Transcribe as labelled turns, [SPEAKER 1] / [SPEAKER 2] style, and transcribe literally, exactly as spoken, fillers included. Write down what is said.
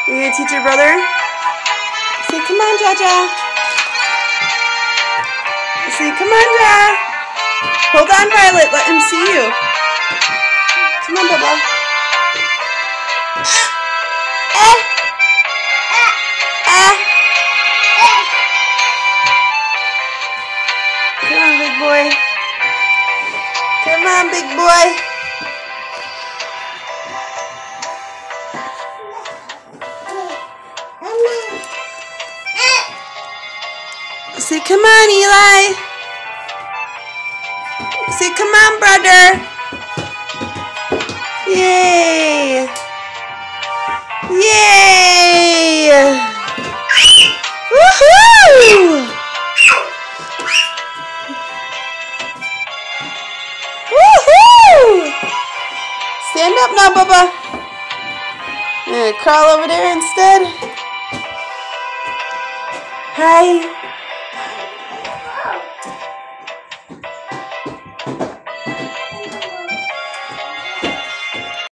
[SPEAKER 1] You gonna teach your brother? Say, come on, Jaja. Say, come on, Ja. Hold on, Violet. Let him see you. Come on, Bubba. Ah. Ah. Come on, big boy. Come on, big boy. Say, come on, Eli. Say, come on, brother. Yay. Yay. Woohoo. Woohoo. Stand up now, Bubba. I'm gonna crawl over there instead. Hi.